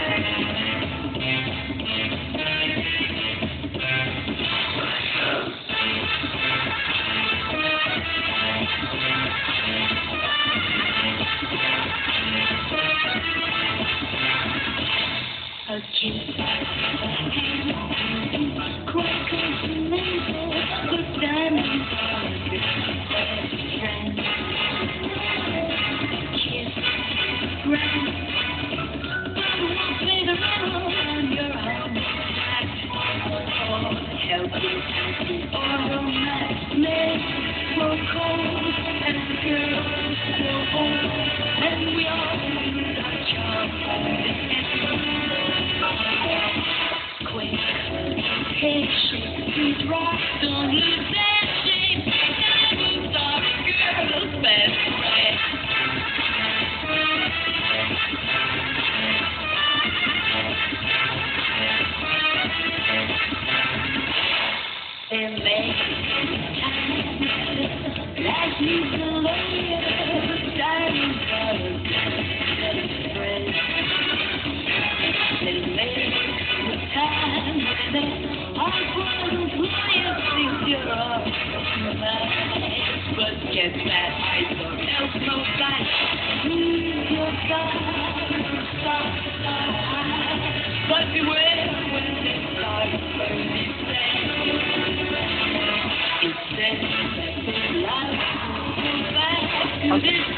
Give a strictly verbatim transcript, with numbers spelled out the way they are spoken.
A kiss, quite consummated, but diamonds are a good friend. Kiss, grand, won't play the role on your own back. Or helping, helping, or romance, legs grow cold, and the girls grow old, and we all lose our charm. Head shake, please rock, don't lose that shape. Diamonds are a girl's best friend. Their legs tight, like you lawyer. Diamonds are a girl's best friend. Their legs tight. But get that ice or else no sight. Move your side, stop, stop high. But beware when they start burning things. It says that this life will go back to this